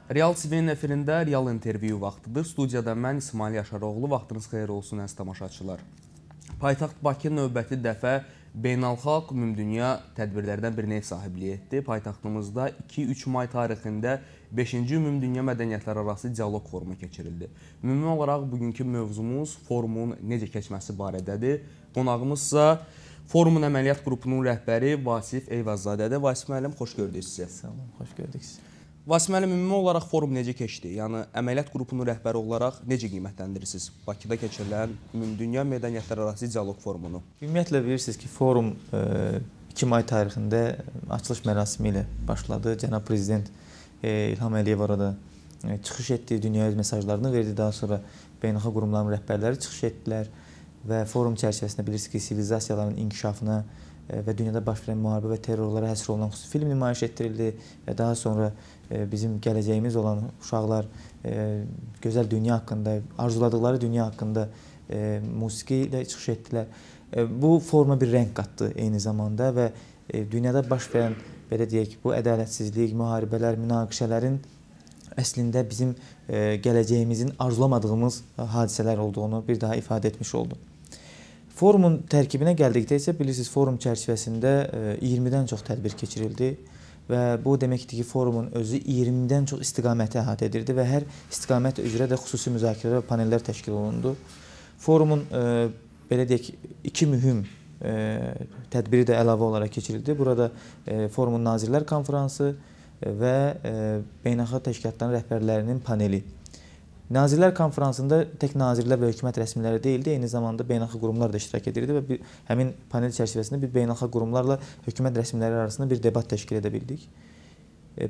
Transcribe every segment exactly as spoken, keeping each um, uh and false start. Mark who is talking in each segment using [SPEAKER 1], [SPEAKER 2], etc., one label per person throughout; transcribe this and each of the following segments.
[SPEAKER 1] Real T V-nin efirində Real intervyu vaxtıdır. Studiyada mən İsmail Yaşaroğlu. Vaxtınız xeyir olsun əziz tamaşaçılar. Paytaxt Bakı növbəti dəfə beynəlxalq ümumdünya tədbirlərdən birinə ev sahibliyi etdi. Paytaxtımızda iki üç may tarixində beşinci Ümumdünya Mədəniyyətlərarası Dialoq Forumu keçirildi. Ümumi olaraq bugünkü mövzumuz forumun necə keçməsi barədədir. Qonağımızsa forumun əməliyyat qrupunun rəhbəri Vasif Eyvazadədir. Vasif müəllim, xoş gördük sizi.
[SPEAKER 2] Sağ olun, xoş gördük sizi.
[SPEAKER 1] Vasif müəllim, ümumi olaraq forum necə keçdi? Yəni, əməliyyat qrupunun rəhbəri olaraq necə qiymətləndirirsiniz Bakıda keçirilən Ümumdünya Mədəniyyətlərarası Dialoq Forumunu?
[SPEAKER 2] Ümumiyyətlə bilirsiniz ki, forum iki may tarixində açılış mərasimi ilə başladı. Cənab Prezident İlham Əliyev orada çıxış etdi, dünyaya mesajlarını verdi. Daha sonra beynəlxalq qurumların rəhbərləri çıxış etdilər və forum çərçivəsində bilirsiniz ki, sivilizasiyaların inkişafına və dünyada baş verən müharibə və terrorlara həsr olunan xüsusi film nümayiş etdirildi və daha sonra bizim gələcəyimiz olan uşaqlar gözəl dünya haqqında, arzuladıkları dünya haqqında musiqi ilə çıxış etdilər. Bu foruma bir rəng qatdı eyni zamanda və dünyada baş verən, belə deyək, bu ədalətsizlik, müharibələr, münaqişələrin əslində bizim gələcəyimizin arzulamadığımız hadisələr olduğunu bir daha ifadə etmiş oldu. Forumun tərkibinə gəldikdə isə bilirsiniz, forum çərçivəsində iyirmidən çox tədbir keçirildi və bu deməkdir ki, forumun özü iyirmidən çox istiqaməti əhatə edirdi və hər istiqamət üzrə də xüsusi müzakirələr və panellər təşkil olundu. Forumun belə deyək, iki mühüm tədbiri də əlavə olaraq keçirildi. Burada forumun Nazirlər Konfransı və beynəlxalq təşkilatların rəhbərlərinin paneli. Nazirlər Konfransında tək nazirlər və hökumət rəsmiləri deyildi, eyni zamanda beynəlxalq qurumlar da iştirak edirdi və bir, həmin panel çərçivəsində bir beynəlxalq qurumlarla hökumət rəsmiləri arasında bir debat təşkil edə bildik. E,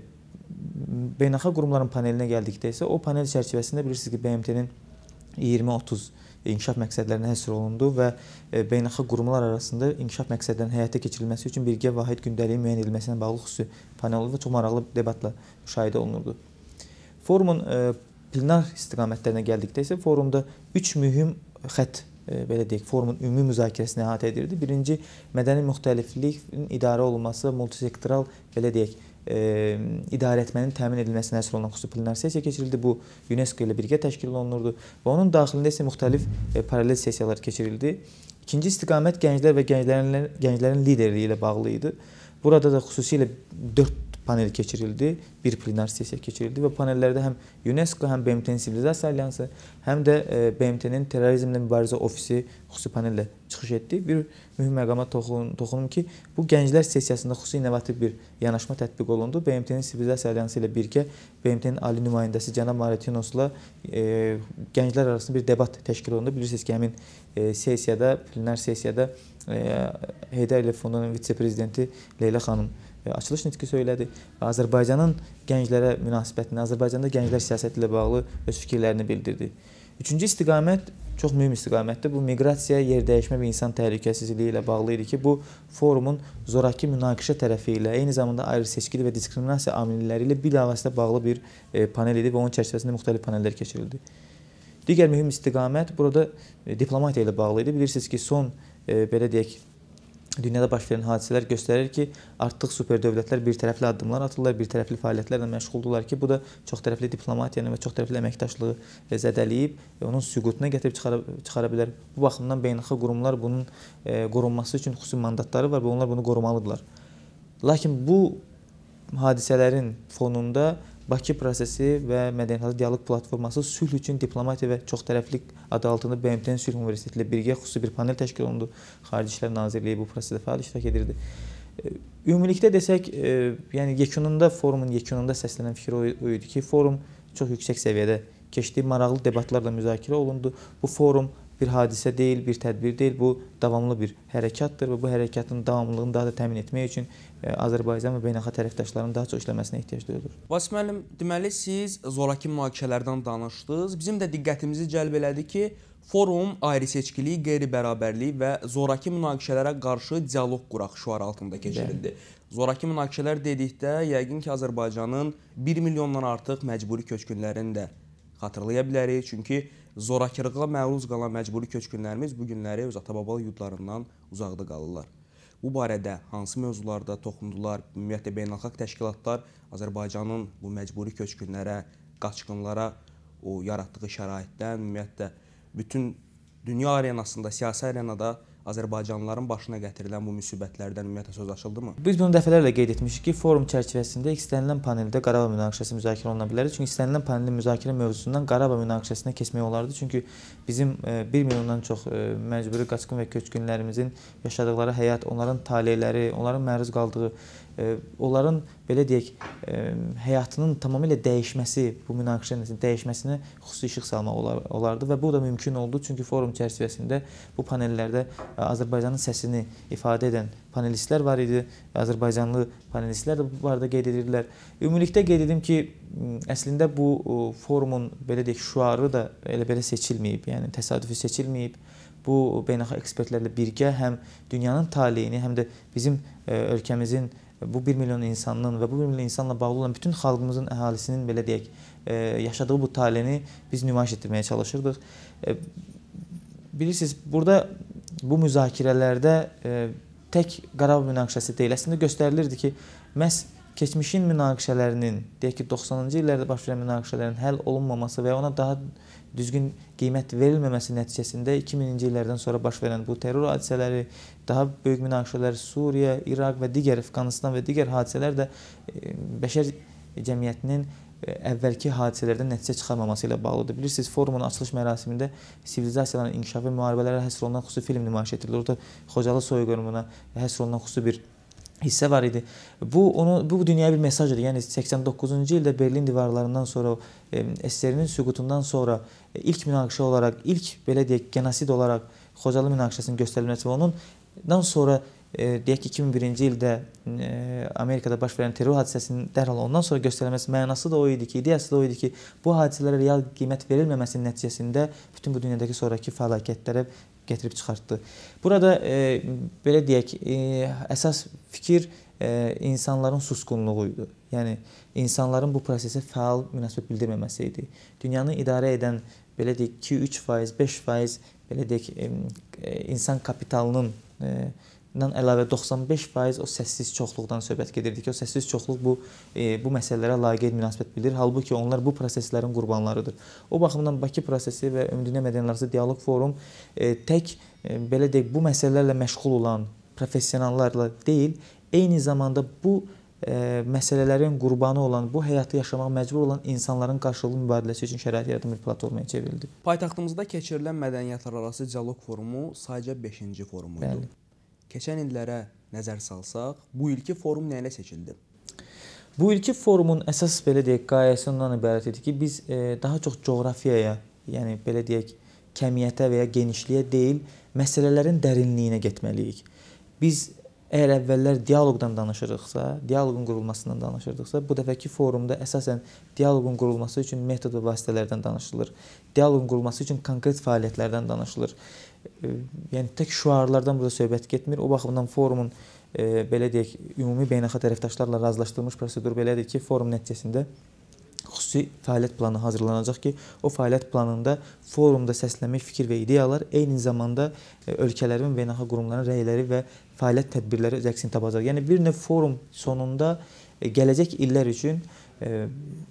[SPEAKER 2] beynəlxalq qurumların panelinə gəldikdə isə o panel çərçivəsində bilirsiniz ki, B M T-nin iyirmi otuz inkişaf məqsədlərinə həsr olundu və beynəlxalq qurumlar arasında inkişaf məqsədlərinin həyata keçirilməsi üçün birgə vahid gündəliyin müəyyən edilməsinə bağlı xüsusi panel oldu və çox maraqlı debatla müşahidə olunurdu. Forumun e, plenar istiqamətlərinə gəldikdə isə forumda üç mühüm xətt, e, belə deyək, forumun ümumi müzakirəsini əhatə edirdi. Birinci, mədəni müxtəlifliyin idarə olunması, multisektoral, belə deyək, e, idarə etmənin təmin edilməsinə həsr olunan xüsusi plenar sessiya keçirildi. Bu, UNESCO ilə birgə təşkil olunurdu və onun daxilində isə müxtəlif e, paralel sessiyalar keçirildi. İkinci istiqamət gənclər və gənclərin, gənclərin liderliyi ilə bağlı idi. Burada da xüsusilə dörd panel keçirildi, bir plenar sessiya keçirildi və panellərdə həm UNESCO, həm B M T-nin Sivilizasiya Alyansı, həm də B M T-nin Terrorizmlə Mübarizə Ofisi xüsusi panellə çıxış etdi. Bir mühüm məqama toxun, toxunum ki, bu gənclər sessiyasında xüsusi innovativ bir yanaşma tətbiq olundu. B M T-nin Sivilizasiya Alyansı ilə birgə B M T-nin ali nümayəndəsi cənab Maretinos'la e, gənclər arasında bir debat təşkil olundu. Bilirsiniz ki, həmin e, sessiyada, plenar sessiyada e, Heydər Əliyev Fondunun vitse-prezidenti Leyla xanım açılış nitqi söylədi. Azərbaycanın gənclərə münasibətini, Azərbaycanda gənclər siyasəti ilə bağlı öz fikirlərini bildirdi. Üçüncü istiqamət çox mühüm istiqamətdir. Bu, miqrasiya, yerdəyişmə və insan təhlükəsizliyi ilə bağlı idi ki, bu, forumun zoraki münaqişə tərəfi ilə, eyni zamanda ayrı-seçkili və diskriminasiya amilləri ilə bilavasitə bağlı bir e, panel idi və onun çərçivəsində müxtəlif panellər keçirildi. Digər mühüm istiqamət burada e, diplomatiya ilə bağlı idi. Bilirsiniz ki, son, e, belə deyək, dünyada baş verən hadisələr göstərir ki, artıq super dövlətlər bir tərəfli addımlar atırlar, bir tərəfli fəaliyyətlərlə məşğuldurlar ki, bu da çox tərəfli diplomatiyanı və çox tərəfli əməkdaşlığı zədələyib, onun süqutuna gətirib çıxara, çıxara bilər. Bu baxımdan beynəlxalq qurumlar bunun e, qorunması üçün xüsusi mandatları var və onlar bunu qorumalıdırlar. Lakin bu hadisələrin fonunda Bakı prosesi və Mədəniyyətlərarası Dialoq Platforması sülh üçün diplomatiya və çoxtərəflilik adı altında B M T-nin Sülh Universiteti ilə birgə xüsusi bir panel təşkil olundu. Xarici İşlər Nazirliyi bu prosesdə fəal iştirak edirdi. Ümumilikdə desək, e, yəni yekununda, forumun yekununda səslənən fikir o, o idi ki, forum çox yüksək səviyyədə keçdi, maraqlı debatlarla müzakirə olundu. Bu forum bir hadisə deyil, bir tədbir deyil, bu davamlı bir hərəkatdır və bu hərəkatın davamlılığını daha da təmin etmək üçün Azərbaycan və beynəlxalq tərəfdaşların daha çox işləməsinə ehtiyac duyulur.
[SPEAKER 1] Vasif müəllim, deməli siz zoraki münaqişələrdən danışdınız. Bizim də diqqətimizi cəlb elədi ki, forum ayrı-seçkiliyi, qeyri-bərabərliyi və zoraki münaqişələrə qarşı dialoq quraq şüarı altında keçirildi. Zoraki münaqişələr dedikdə, yəqin ki, Azərbaycanın bir milyondan artıq məcburi köçkünlərini də xatırlaya bilərik. Çünki zorakılığa məruz qalan məcburi köçkünlərimiz bu günləri öz ata-baba yurdlarından uzaqda qalırlar. Bu barədə hansı mövzularda toxundular? Ümumiyyətlə beynəlxalq təşkilatlar Azərbaycanın bu məcburi köçkünlərə, qaçqınlara o yaratdığı şəraitdən, ümumiyyətlə bütün dünya arenasında, siyasi arenada Azərbaycanlıların başına gətirilən bu müsibətlərdən ümumiyyətlə söz açıldımı?
[SPEAKER 2] Biz bunu dəfələrlə qeyd etmişik ki, forum çərçivəsində istənilən paneldə Qarabağ münaqişəsi müzakirə oluna bilər. Çünki istənilən panelin müzakirə mövzusundan Qarabağ münaqişəsinə keçmək olardı. Çünki bizim bir milyondan çox məcburi qaçqın və köçkünlərimizin yaşadıqları həyat, onların taleyləri, onların məruz qaldığı, onların belə deyək, həyatının tamamilə dəyişməsi, bu münaqişənin dəyişməsinə xüsusi işıq salmaq olardı və bu da mümkün oldu. Çünki forum çərçivəsində bu panellərdə Azərbaycanın səsini ifadə edən panelistlər var idi. Azərbaycanlı panelistlər də bu barədə qeyd edirdilər. Ümumilikdə qeyd edim ki, əslində bu forumun belə deyək, şüarı da elə belə seçilməyib, yəni təsadüfi seçilməyib. Bu beynəlxalq ekspertlərlə birgə həm dünyanın taleyini, həm də bizim ölkəmizin bu bir milyon insanın və bu bir milyon insanla bağlı olan bütün xalqımızın, əhalisinin belə deyək, yaşadığı bu taleyini biz nümayiş etdirməyə çalışırdıq. Bilirsiniz, burada bu müzakirələrdə tək Qarabağ münaqişəsi deyil, əslində göstərilirdi ki, məhz keçmişin münaqişələrinin, deyək ki, doxsanıncı illərdə baş verən münaqişələrin həll olunmaması və ona daha düzgün qiymət verilməməsi nəticəsində iki minci illərdən sonra baş verən bu terror hadisələri, daha böyük münaqişələr Suriya, İraq və digər Əfqanistan və digər hadisələr də bəşər cəmiyyətinin əvvəlki hadisələrdən nəticə çıxarmaması ilə bağlıdır. Bilirsiniz, forumun açılış mərasimində sivilizasiyaların inkişafı və müharibələrə həsr olunan xüsusi film nümayiş etdirilir. Orada Xocalı soyqırımına həsr olunan xüsusi bir hissə var idi. Bu onu bu dünyaya bir mesajdır. Yəni səksən doqquzuncu ildə Berlin divarlarından sonra S S R-nin süqutundan sonra ilk münaqişə olaraq, ilk belə deyək, genosid olaraq Xocalı münaqişəsinin göstərilməsi və ondan sonra deyək ki, iki min birinci ildə Amerikada baş verən terror hadisəsinin dərhal ondan sonra göstərilməsi mənası da o idi ki, ideyası da o idi ki, bu hadisələrə real qiymət verilməməsinin nəticəsində bütün bu dünyadakı sonraki fəlakətlərə gətirib çıxartdı. Burada e, belə deyək, e, əsas fikir e, insanların susqunluğu idi. Yəni, insanların bu prosesə fəal münasibət bildirməməsi idi. Dünyanı idarə edən, belə deyək, iki üç faiz, beş faiz, belə deyək, e, insan kapitalının e, əlavə doxsan beş faiz o səssiz çoxluqdan söhbət gedirdi ki, o səssiz çoxluq bu, e, bu məsələlərə laqeyd münasibət bildirir. Halbuki onlar bu proseslərin qurbanlarıdır. O baxımdan Bakı prosesi və Ümumdünya Mədəniyyətlərarası Dialoq Forum e, tək e, belə deyək, bu məsələlərlə məşğul olan professionallarla deyil, eyni zamanda bu e, məsələlərin qurbanı olan, bu həyatı yaşamaq məcbur olan insanların qarşılıqlı mübadiləsi üçün şərait yaradan bir platformaya çevrildi.
[SPEAKER 1] Paytaxtımızda keçirilən Mədəniyyətlərarası Dialoq Forumu sayca beşinci forumuydu.
[SPEAKER 2] Bəli.
[SPEAKER 1] Keçən illərə nəzər salsaq, bu ilki forum nə ilə seçildi?
[SPEAKER 2] Bu ilki forumun əsas belə deyək, qayəsi ondan ibarət idi ki, biz e, daha çox coğrafiyaya, yəni belə deyək, kəmiyyətə və ya genişliyə deyil, məsələlərin dərinliyinə getməliyik. Biz əgər əvvəllər dialoqdan danışırıqsa, dialoqun qurulmasından danışırdıqsa, bu dəfəki forumda əsasən dialoqun qurulması üçün metod və vasitələrdən danışılır. Dialoqun qurulması üçün konkret fəaliyyətlərdən danışılır. Yəni tək şüarlardan burada söhbət getmir. O baxımdan forumun e, belə deyək, ümumi beynəlxalq tərəfdaşlarla razılaşdırılmış prosedur belədir ki, forum nəticəsində xüsusi fəaliyyət planı hazırlanacaq ki, o fəaliyyət planında forumda səslənmiş fikir və ideyalar eyni zamanda e, ölkələrin, beynəlxalq qurumların rəyləri və fəaliyyət tədbirləri öz əksini tapacaq. Yəni bir növ forum sonunda e, gələcək illər üçün e,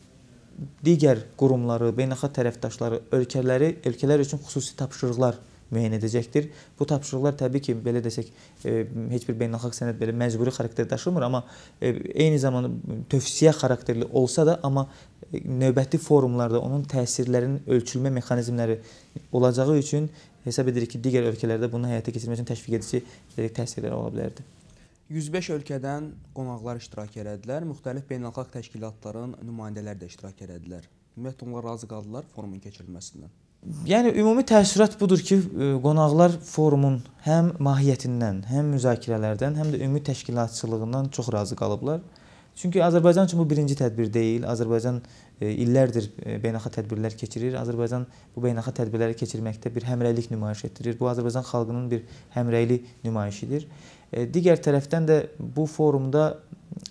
[SPEAKER 2] digər qurumları, beynəlxalq tərəfdaşları, ölkələri, ölkələr üçün xüsusi tapşırıqlar müəyyən edəcəkdir. Bu tapşırıqlar təbii ki, belə desək, e, heç bir beynəlxalq sənəd belə məcburi xarakter daşımır, amma e, eyni zamanda tövsiyə xarakterli olsa da, amma e, növbəti forumlarda onun təsirlərinin ölçülmə mexanizmləri olacağı üçün hesab edirik ki, digər ölkələrdə bunu həyata keçirmək üçün təşviq edici təsirlər ola bilərdi.
[SPEAKER 1] yüz beş ölkədən qonaqlar iştirak elədilər, müxtəlif beynəlxalq təşkilatların nümayəndələri də iştirak elədilər. Ümumiyyətlə, onlar razı qaldılar forumun keçirilməsindən.
[SPEAKER 2] Yəni, ümumi təəssürat budur ki, qonaqlar forumun həm mahiyyətindən, həm müzakirələrdən, həm də ümumi təşkilatçılığından çox razı qalıblar. Çünki Azərbaycan üçün bu birinci tədbir deyil. Azərbaycan illərdir beynəlxalq tədbirlər keçirir. Azərbaycan bu beynəlxalq tədbirləri keçirməkdə bir həmrəylik nümayiş etdirir. Bu, Azərbaycan xalqının bir həmrəyli nümayişidir. Digər tərəfdən də bu forumda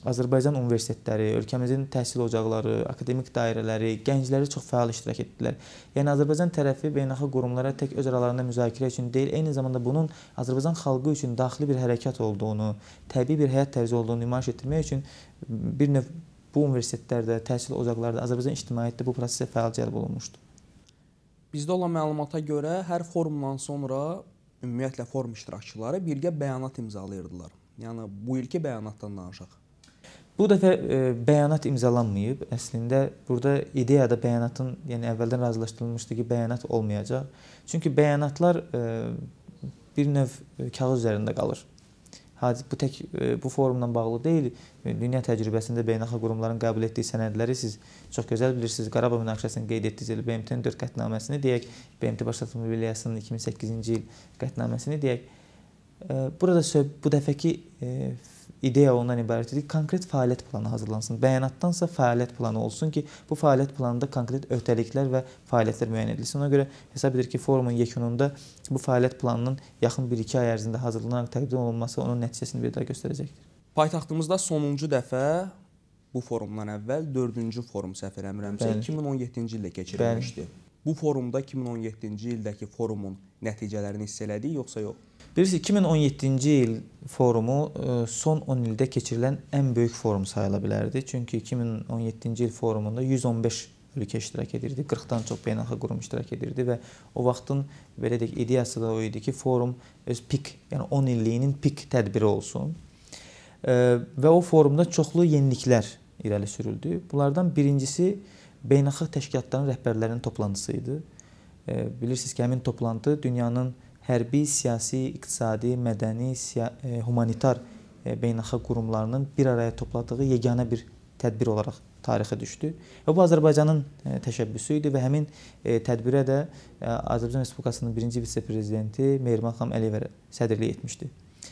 [SPEAKER 2] Azərbaycan universitetləri, ölkəmizin təhsil ocaqları, akademik dairələri, gəncləri çox fəal iştirak etdilər. Yəni Azərbaycan tərəfi beynəlxalq qurumlara tək öz aralarında müzakirə üçün deyil, eyni zamanda bunun Azərbaycan xalqı üçün daxili bir hərəkat olduğunu, təbii bir həyat tərzi olduğunu nümayiş etdirmək üçün bir növ bu universitetlərdə, təhsil ocaqlarında Azərbaycan ictimaiyyəti bu prosesə fəal cəlb olunmuşdu.
[SPEAKER 1] Bizdə olan məlumata görə hər forumdan sonra ümumiyyətlə forum iştirakçıları birgə bəyanat imzalayırdılar. Yəni bu ilki bəyanatdan danışaq.
[SPEAKER 2] Bu dəfə e, bəyanat imzalanmayıb. Əslində burada ideyada bəyanatın, yəni əvvəldən razılaşdırılmışdı ki, bəyanat olmayacaq. Çünki bəyanatlar e, bir növ e, kağız üzərində qalır. Bu tək e, bu forumla bağlı deyil. Dünya təcrübəsində beynəlxalq qurumların qəbul etdiyi sənədləri siz çox gözəl bilirsiniz. Qarabağ münaqişəsinin qeyd etdiyiniz B M T-nin dörd qətnaməsini deyək, B M T Başlatma Milliyasının iki min səkkizinci il qətnaməsini deyək. E, burada bu dəfəki e, ideya ondan ibarət idi ki, konkret fəaliyyət planı hazırlansın. Bəyanatdansa fəaliyyət planı olsun ki, bu fəaliyyət planında konkret öhdəliklər və fəaliyyətlər müəyyən edilsin. Ona görə hesab edir ki, forumun yekununda bu fəaliyyət planının yaxın bir iki ay ərzində hazırlanaraq təqdim olunması onun nəticəsini bir daha göstərəcəkdir.
[SPEAKER 1] Paytaxtımızda sonuncu dəfə bu forumdan əvvəl dördüncü forum səhv eləmirəmsə iki min on yeddinci ildə keçirilmişdi. Bu forumda iki min on yeddinci ildəki forumun nəticələrini hiss elədik, yoxsa yox?
[SPEAKER 2] Bilirsiniz, iki min on yeddinci il forumu son on ildə keçirilən ən böyük forum sayıla bilərdi. Çünki iki min on yeddinci il forumunda yüz on beş ölkə iştirak edirdi, qırxdan çox beynəlxalq qurum iştirak edirdi və o vaxtın belə deyək ideyası da o idi ki, forum öz pik, yəni on illiyinin pik tədbiri olsun. Və o forumda çoxlu yeniliklər irəli sürüldü. Bunlardan birincisi beynəlxalq təşkilatların rəhbərlərinin toplantısı idi. Bilirsiniz ki, həmin toplantı dünyanın hərbi, siyasi, iqtisadi, mədəni, humanitar beynəlxalq qurumlarının bir araya topladığı yeganə bir tədbir olaraq tarixə düşdü. Və bu Azərbaycanın təşəbbüsü idi və həmin tədbirə də Azərbaycan Respublikasının birinci vitse-prezidenti Mehriban xanım Əliyeva sədrlik etmişdi.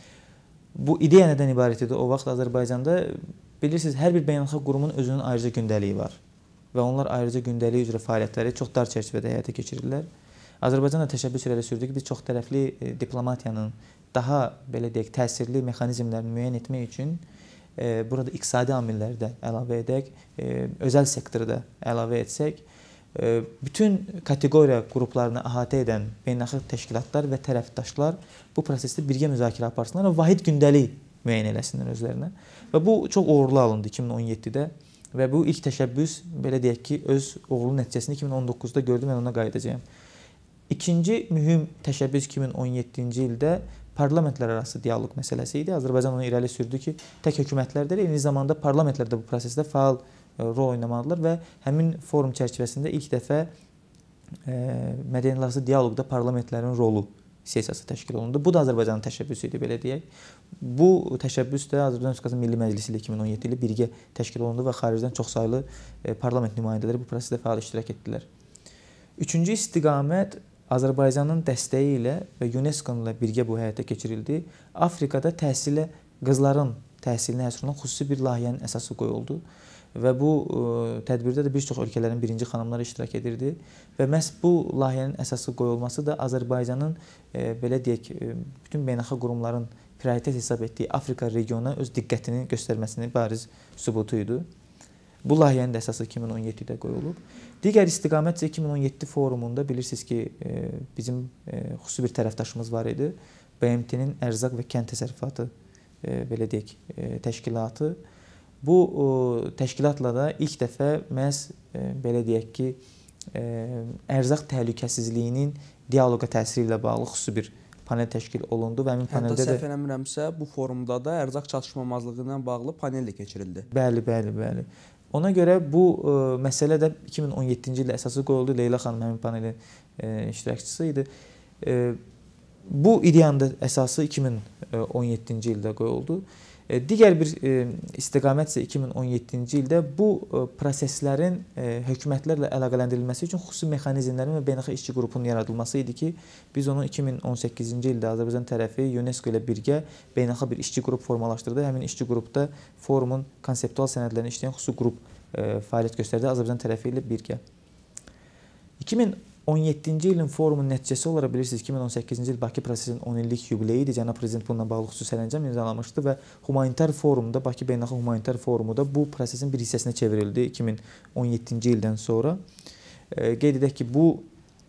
[SPEAKER 2] Bu ideya nədən ibarət idi? O vaxt Azərbaycanda bilirsiniz, hər bir beynəlxalq qurumun özünün ayrıca gündəliyi var və onlar ayrıca gündəliyi üzrə fəaliyyətləri çox dar çərçivədə həyata keçirirlər. Azərbaycan da təşəbbüs irəli sürdü ki, biz çox tərəfli diplomatiyanın daha belə deyək təsirli mexanizmlərini müəyyən etmək üçün e, burada iqtisadi amilləri də əlavə edək, e, özəl sektoru da əlavə etsək, e, bütün kateqoriya qruplarını əhatə edən beynəlxalq təşkilatlar və tərəfdaşlar bu prosesdə birgə müzakirə aparsınlar və vahid gündəlik müəyyən eləsinlər özlərinə. Və bu çox uğurlu alındı iki min on yeddidə və bu ilk təşəbbüs belə deyək ki, öz uğurlu nəticəsini iki min on doqquzda gördü, mən ona qayıdacağam. İkinci mühüm təşəbbüs iki min on yeddinci ildə parlamentlər arası dialoq məsələsi idi. Azərbaycan onu irəli sürdü ki, tək hökumətlər deyil, eyni zamanda parlamentlər də bu prosesdə fəal rol oynamalıdırlar və həmin forum çərçivəsində ilk dəfə mədəniyyətlərarası dialoqda parlamentlərin rolu sessiyası təşkil olundu. Bu da Azərbaycanın təşəbbüsü idi, belə deyək. Bu təşəbbüs də Azərbaycan Respublikasının Milli Məclisi ilə iki min on yeddi ili birgə təşkil olundu və xaricdən çoxsaylı parlament nümayəndələri bu prosesdə fəal iştirak etdilər. Üçüncü istiqamət Azərbaycanın dəstəyi ilə və UNESCO ilə birgə bu həyata keçirildi. Afrikada təhsilə, qızların təhsilinə həsr olunan xüsusi bir layihənin əsası qoyuldu. Və bu tədbirdə də bir çox ölkələrin birinci xanımları iştirak edirdi. Və məhz bu layihənin əsası qoyulması da Azərbaycanın e, belə deyək, bütün beynəlxalq qurumların prioritet hesab etdiyi Afrika regionuna öz diqqətini göstərməsinin bariz sübutu idi. Bu layihənin də əsası iki min on yeddidə qoyulub. Digər istiqamət isə iki min on yeddi forumunda bilirsiniz ki, e, bizim e, xüsusi bir tərəfdaşımız var idi. B M T-nin Ərzaq və Kənd Təsərrüfatı e, belə deyək, e, təşkilatı. Bu o, təşkilatla da ilk dəfə məhz e, belə deyək ki, e, ərzaq təhlükəsizliyinin dialoqa təsiri ilə bağlı xüsusi bir panel təşkil olundu və həmin paneldə də
[SPEAKER 1] səhv eləmirəmsə, bu forumda da ərzaq çatışmamazlığı ilə bağlı panel də keçirildi.
[SPEAKER 2] Bəli, bəli, bəli. Ona görə bu e, məsələ də iki min on yeddinci ildə əsası qoyuldu. Leyla xanım həmin panelin e, iştirakçısı idi. E, bu ideyanın da əsası iki min on yeddinci ildə qoyuldu. Digər bir istiqamət isə iki min on yeddinci ildə bu proseslərin hökumətlərlə əlaqələndirilməsi üçün xüsusi mexanizmlərin və beynəlxalq işçi qrupunun yaradılması idi ki, biz onu iki min on səkkizinci ildə Azərbaycan tərəfi UNESCO ilə birgə beynəlxalq bir işçi qrup formalaşdırdı. Həmin işçi qrupda forumun konseptual sənədlərini işləyən xüsusi qrup fəaliyyət göstərdi Azərbaycan tərəfi ilə birgə. iki min on yeddinci ilin forumun nəticəsi olaraq bilirsiniz iki min on səkkizinci il Bakı prosesinin on illik yubileyi idi. Cənab Prezident bununla bağlı xüsusi sərəncam imzalamışdı və humanitar forumda, Bakı Beynəlxalq Humanitar Forumu da bu prosesin bir hissəsinə çevrildi iki min on yeddinci ildən sonra. E, qeyd edək ki, bu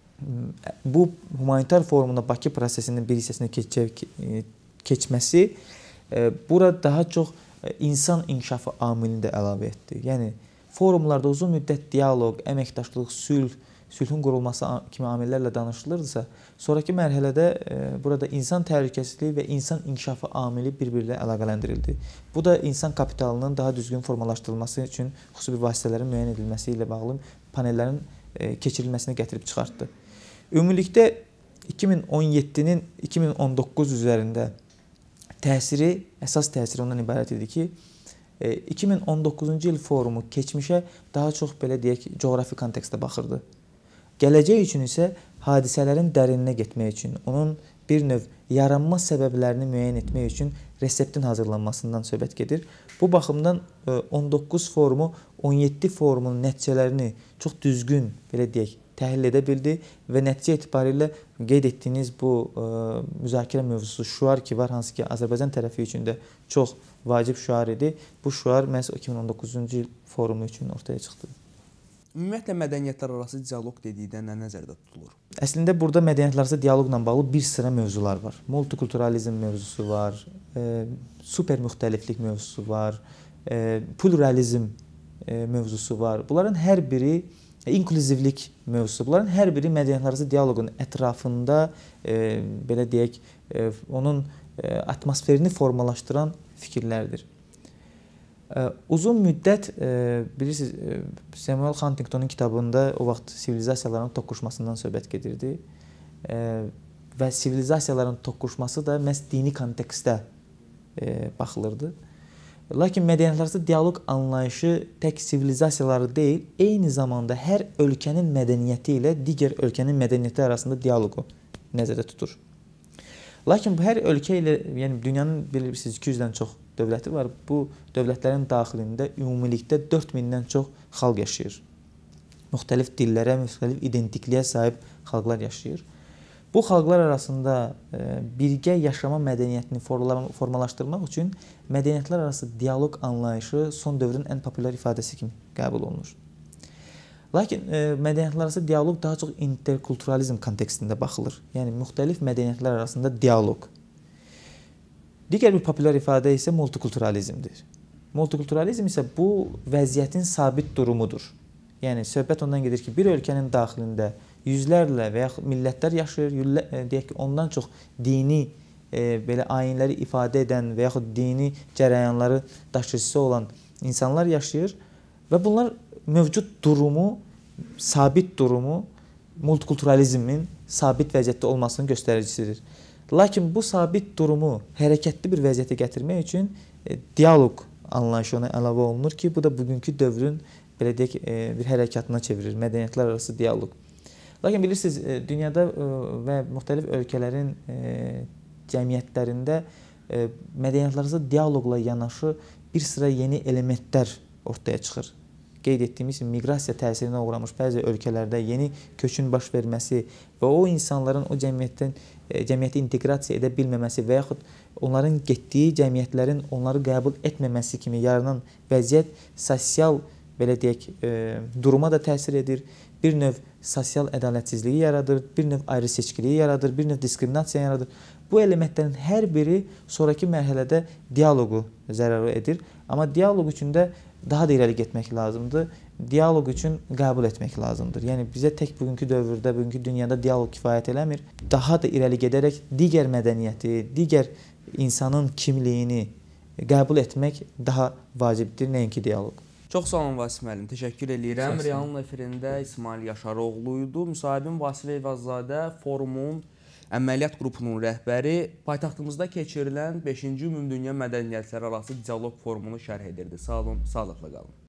[SPEAKER 2] bu humanitar forumunda Bakı prosesinin bir hissəsinə keçə, keçməsi e, burada daha çox insan inkişafı amilini də əlavə etdi. Yəni forumlarda uzun müddət dialoq, əməkdaşlıq, sülh, sülhün qurulması kimi amillərlə danışılırdısa, sonraki mərhələdə e, burada insan təhlükəsizliyi və insan inkişafı amili bir-birlə əlaqələndirildi. Bu da insan kapitalının daha düzgün formalaşdırılması üçün xüsusi bir vasitələrin müəyyən edilməsi ilə bağlı panellərin e, keçirilməsini gətirib çıxartdı. Ümumilikdə iki min on yeddinin iki min on doqquz üzərində təsiri, əsas təsiri ondan ibarət idi ki, e, iki min on doqquzuncu il forumu keçmişə daha çox belə deyək, coğrafi kontekstdə baxırdı. Gələcək üçün isə hadisələrin dərininə getmək üçün, onun bir növ yaranma səbəblərini müəyyən etmək üçün reseptin hazırlanmasından söhbət gedir. Bu baxımdan on doqquz forumu on yeddi forumun nəticələrini çox düzgün, belə deyək, təhlil edə bildi və nəticə etibarilə qeyd etdiyiniz bu ə, müzakirə mövzusu şüar ki var, hansı ki Azərbaycan tərəfi üçün də çox vacib şüar idi. Bu şüar məhz iki min on doqquzuncu il forumu üçün ortaya çıxdı.
[SPEAKER 1] Ümumiyyətlə mədəniyyətlər arası dialoq dedikdə nə nəzərdə tutulur?
[SPEAKER 2] Əslində burada mədəniyyətlər arası dialoqla bağlı bir sıra mövzular var. Multikulturalizm mövzusu var, e, super müxtəliflik mövzusu var, e, pluralizm e, mövzusu var. Bunların hər biri e, inklüzivlik mövzusu. Bunların hər biri mədəniyyətlər arası dialoqun ətrafında e, belə deyək, e, onun e, atmosferini formalaşdıran fikirlərdir. Uzun müddət, bilirsiniz, Samuel Huntington'un kitabında o vaxt sivilizasiyaların toqquşmasından söhbət gedirdi və sivilizasiyaların toqquşması da məhz dini kontekstdə baxılırdı. Lakin mədəniyyətlərarası dialoq anlayışı tək sivilizasiyaları deyil, eyni zamanda hər ölkənin mədəniyyəti ilə digər ölkənin mədəniyyəti arasında dialoqu nəzərdə tutur. Lakin bu hər ölkə ilə, yəni dünyanın bilirsiniz iki yüzdən çox dövləti var. Bu dövlətlərin daxilində ümumilikdə dörd mindən çox xalq yaşayır. Müxtəlif dillərə, müxtəlif identikliyə sahib xalqlar yaşayır. Bu xalqlar arasında birgə yaşama mədəniyyətini formalaşdırmaq üçün mədəniyyətlər arası dialoq anlayışı son dövrün ən populyar ifadəsi kimi qəbul olunur. Lakin e, mədəniyyətlər arası dialoq daha çox interkulturalizm kontekstində baxılır. Yəni müxtəlif mədəniyyətlər arasında dialoq. Digər bir populyar ifadə isə multikulturalizmdir. Multikulturalizm isə bu vəziyyətin sabit durumudur. Yəni söhbət ondan gedir ki, bir ölkənin daxilində yüzlərlə və yaxud millətlər yaşayır, yüzlə, e, deyək ki, ondan çox dini e, belə ayinləri ifadə edən və yaxud dini cərəyanları daşıyıcısı olan insanlar yaşayır və bunlar mövcud durumu, sabit durumu multikulturalizmin sabit vəziyyətdə olmasının göstəricisidir. Lakin bu sabit durumu hərəkətli bir vəziyyətə gətirmək üçün e, dialoq anlayışı ona əlavə olunur ki, bu da bugünkü dövrün belə deyək, e, bir hərəkatına çevirir, mədəniyyətlər arası dialoq. Lakin bilirsiniz, e, dünyada e, və müxtəlif ölkələrin e, cəmiyyətlərində e, mədəniyyətlər arası dialoqla yanaşı bir sıra yeni elementlər ortaya çıxır. Qeyd etdiyimiz kimi miqrasiya təsirinə uğramış bəzi ölkələrdə yeni köçün baş verməsi və o insanların o cəmiyyətdən cəmiyyəti inteqrasiya edə bilməməsi və yaxud onların getdiyi cəmiyyətlərin onları qəbul etməməsi kimi yaranan vəziyyət sosial belə deyək e, duruma da təsir edir. Bir növ sosial ədalətsizliyi yaradır, bir növ ayrı-seçkiliyi yaradır, bir növ diskriminasiya yaradır. Bu elementlərin hər biri sonraki mərhələdə dialoqu zərər edir. Amma dialoq üçün də daha da irəli getmək lazımdır. Dialoq üçün qəbul etmək lazımdır. Yəni bizə tək bugünkü dövrdə, bugünkü dünyada dialoq kifayət eləmir. Daha da irəli gedərək digər mədəniyyəti, digər insanın kimliyini qəbul etmək daha vacibdir, nəinki dialoq.
[SPEAKER 1] Çox sağ olun Vasif müəllim, təşəkkür edirəm. Realın efirində İsmail Yaşaroğlu idi. Müsahibim Vasif Eyvazzadə forumun əməliyyat qrupunun rəhbəri paytaxtımızda keçirilən beşinci Ümumdünya Mədəniyyətləri arası dialoq forumunu şərh edirdi. Sağ olun, sağlıqla qalın.